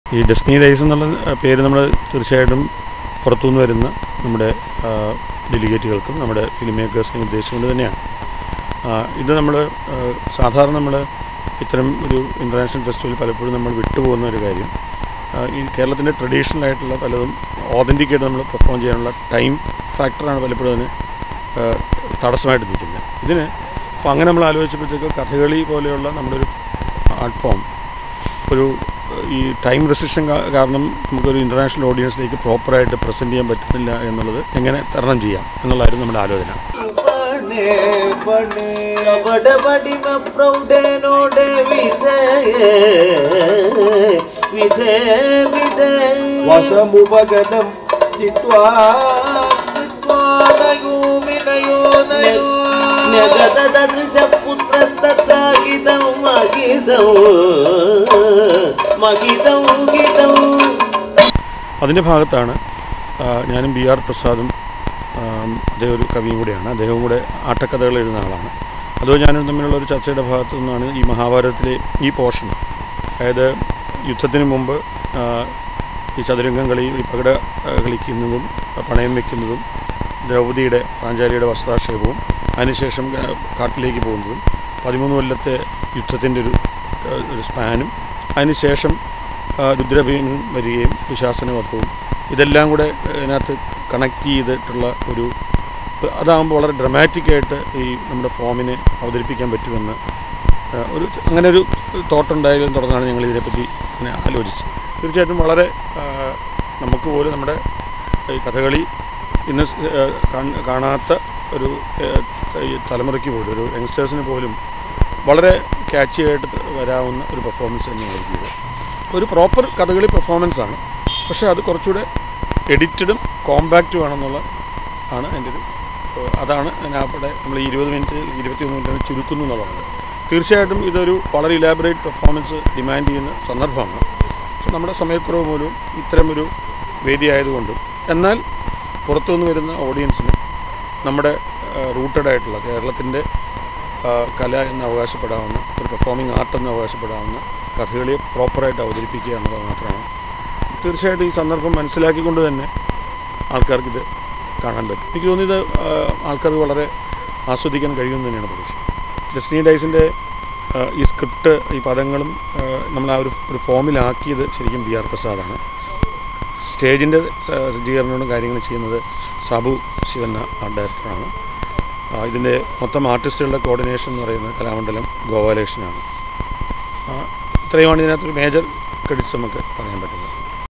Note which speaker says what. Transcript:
Speaker 1: ഈ destiny days എന്നുള്ള പേര് നമ്മൾ തീർച്ചയായിട്ടും പുറത്തുനിന്ന് വരുന്ന നമ്മുടെ ഡെലിഗേറ്റുകൾക്കും നമ്മുടെ ഫിലിം മേക്കേഴ്സിനെയും ഉദ്ദേശിച്ചുകൊണ്ട് തന്നെയാണ്. ഇത് നമ്മൾ സാധാരണ നമ്മൾ ഇത്തരം ഒരു ഇൻ്റർനാഷണൽ ഫെസ്റ്റിവൽ പലപ്പോഴും നമ്മൾ വിട്ടുപോകുന്ന ഒരു കാര്യം, ഈ കേരളത്തിൻ്റെ ട്രഡീഷണൽ ആയിട്ടുള്ള പലതും ഓതൻറ്റിക്കായിട്ട് നമ്മൾ പെർഫോം ചെയ്യാനുള്ള ടൈം ഫാക്ടറാണ് പലപ്പോഴും അതിന് തടസ്സമായിട്ട് നിൽക്കുന്നത്. ഇതിന് അപ്പോൾ അങ്ങനെ നമ്മൾ ആലോചിച്ചപ്പോഴത്തേക്ക് കഥകളി പോലെയുള്ള നമ്മുടെ ഒരു ആർട്ട് ഫോം ഒരു ഈ ടൈം റെസ്ട്രിക്ഷൻ കാരണം നമുക്കൊരു ഇൻ്റർനാഷണൽ ഓഡിയൻസിലേക്ക് പ്രോപ്പറായിട്ട് പ്രസൻറ്റ് ചെയ്യാൻ പറ്റുന്നില്ല എന്നുള്ളത് എങ്ങനെ തരണം ചെയ്യാം എന്നുള്ളതായിരുന്നു നമ്മുടെ ആലോചന. അതിൻ്റെ ഭാഗത്താണ് ഞാനും ബി ആർ പ്രസാദും, അദ്ദേഹം ഒരു കവിയും കൂടെയാണ്, അദ്ദേഹവും കൂടെ ആട്ടക്കഥകൾ എഴുതുന്ന ആളാണ്. അതോ ഞാനും തമ്മിലുള്ള ഒരു ചർച്ചയുടെ ഭാഗത്തു നിന്നാണ് ഈ മഹാഭാരതത്തിലെ ഈ പോർഷൻ, അതായത് യുദ്ധത്തിന് മുമ്പ് ഈ ചതുരംഗം കളി, ഈ പകട കളിക്കുന്നതും പണയം വയ്ക്കുന്നതും, ദ്രൗപദിയുടെ പാഞ്ചാലിയുടെ വസ്ത്രാക്ഷേപവും, അതിനുശേഷം കാട്ടിലേക്ക് പോകുന്നതും, 13 കൊല്ലത്തെ യുദ്ധത്തിൻ്റെ ഒരു സ്പാനും, അതിനുശേഷം രുദ്രഭീമൻ വരികയും വിശാസനവധവും, ഇതെല്ലാം കൂടെ ഇതിനകത്ത് കണക്ട് ചെയ്തിട്ടുള്ള ഒരു, അതാകുമ്പോൾ വളരെ ഡ്രമാറ്റിക്കായിട്ട് ഈ നമ്മുടെ ഫോമിനെ അവതരിപ്പിക്കാൻ പറ്റുമെന്ന് അങ്ങനെ ഒരു തോട്ടുണ്ടായാലും തുടർന്നാണ് ഞങ്ങൾ ഇതിനെപ്പറ്റി ഇങ്ങനെ ആലോചിച്ചത്. തീർച്ചയായിട്ടും വളരെ നമുക്ക് പോലും നമ്മുടെ ഈ കഥകളി ഇന്ന് കാണാത്ത ഒരു തലമുറയ്ക്ക് പോലും, ഒരു യങ്സ്റ്റേഴ്സിന് പോലും വളരെ ക്യാച്ചിയായിട്ട് വരാവുന്ന ഒരു പെർഫോമൻസ് തന്നെയായിരിക്കും ഇത്. ഒരു പ്രോപ്പർ കഥകളി പെർഫോമൻസാണ്, പക്ഷേ അത് കുറച്ചുകൂടെ എഡിറ്റഡും കോമ്പാക്റ്റും ആണെന്നുള്ള ആണ് എൻ്റെ ഒരു, അതാണ് അവിടെ നമ്മൾ 20 മിനിറ്റ് 21 മിനിറ്റ് ചുരുക്കുന്നു എന്നുള്ളത്. തീർച്ചയായിട്ടും ഇതൊരു വളരെ ഇലാബറേറ്റ് പെർഫോമൻസ് ഡിമാൻഡ് ചെയ്യുന്ന സന്ദർഭമാണ്. പക്ഷെ നമ്മുടെ സമയക്കുറവ് മൂലവും ഇത്തരമൊരു വേദി ആയതുകൊണ്ടും, എന്നാൽ പുറത്തുനിന്ന് വരുന്ന ഓഡിയൻസിന് നമ്മുടെ റൂട്ടഡ് ആയിട്ടുള്ള കേരളത്തിൻ്റെ കല എന്ന് അവകാശപ്പെടാവുന്ന, ഒരു പെർഫോമിംഗ് ആർട്ടെന്ന് അവകാശപ്പെടാവുന്ന കഥകളിയെ പ്രോപ്പറായിട്ട് അവതരിപ്പിക്കുക എന്നുള്ളത് മാത്രമാണ്. തീർച്ചയായിട്ടും ഈ സന്ദർഭം മനസ്സിലാക്കിക്കൊണ്ട് തന്നെ ആൾക്കാർക്കിത് കാണാൻ പറ്റും. എനിക്ക് തോന്നിയത് ആൾക്കാർക്ക് വളരെ ആസ്വദിക്കാൻ കഴിയുമെന്ന് തന്നെയാണ് പ്രതീക്ഷ. ഡെസ്റ്റിനി ഡേയ്സിൻ്റെ ഈ സ്ക്രിപ്റ്റ്, ഈ പദങ്ങളും നമ്മൾ ആ ഒരു ഫോമിലാക്കിയത് ശരിക്കും ബി ആർ പ്രസാദാണ്. സ്റ്റേജിൻ്റെ സജ്ജീകരണവും കാര്യങ്ങളും ചെയ്യുന്നത് സാബു ശിവൻ ആർട്ട് ഡയറക്ടറാണ്. ഇതിൻ്റെ മൊത്തം ആർട്ടിസ്റ്റുകളുടെ കോർഡിനേഷൻ എന്ന് പറയുന്നത് കലാമണ്ഡലം ഗോപാലകൃഷ്ണനാണ്. ഇത്രയുമാണ് ഇതിനകത്തൊരു മേജർ ക്രെഡിറ്റ്സ് നമുക്ക് പറയാൻ പറ്റുന്നത്.